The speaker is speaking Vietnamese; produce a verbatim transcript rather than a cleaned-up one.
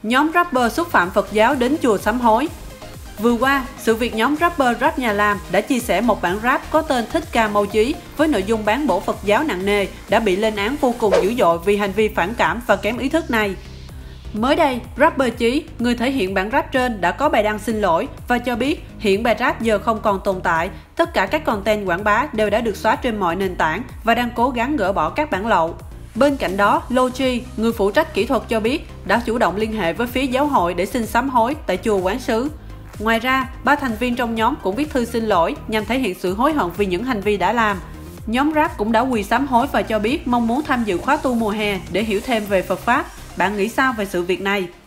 Nhóm rapper xúc phạm Phật giáo đến chùa sám hối. Vừa qua, sự việc nhóm rapper Rap Nhà Làm đã chia sẻ một bản rap có tên Thích Ca Mâu Chí với nội dung bán bổ Phật giáo nặng nề đã bị lên án vô cùng dữ dội vì hành vi phản cảm và kém ý thức này. Mới đây, rapper Chí, người thể hiện bản rap trên đã có bài đăng xin lỗi và cho biết hiện bài rap giờ không còn tồn tại, tất cả các content quảng bá đều đã được xóa trên mọi nền tảng và đang cố gắng gỡ bỏ các bản lậu. Bên cạnh đó, Logi, người phụ trách kỹ thuật cho biết đã chủ động liên hệ với phía giáo hội để xin sám hối tại chùa Quán Sứ. Ngoài ra, ba thành viên trong nhóm cũng viết thư xin lỗi nhằm thể hiện sự hối hận vì những hành vi đã làm. Nhóm rap cũng đã quỳ sám hối và cho biết mong muốn tham dự khóa tu mùa hè để hiểu thêm về Phật Pháp. Bạn nghĩ sao về sự việc này?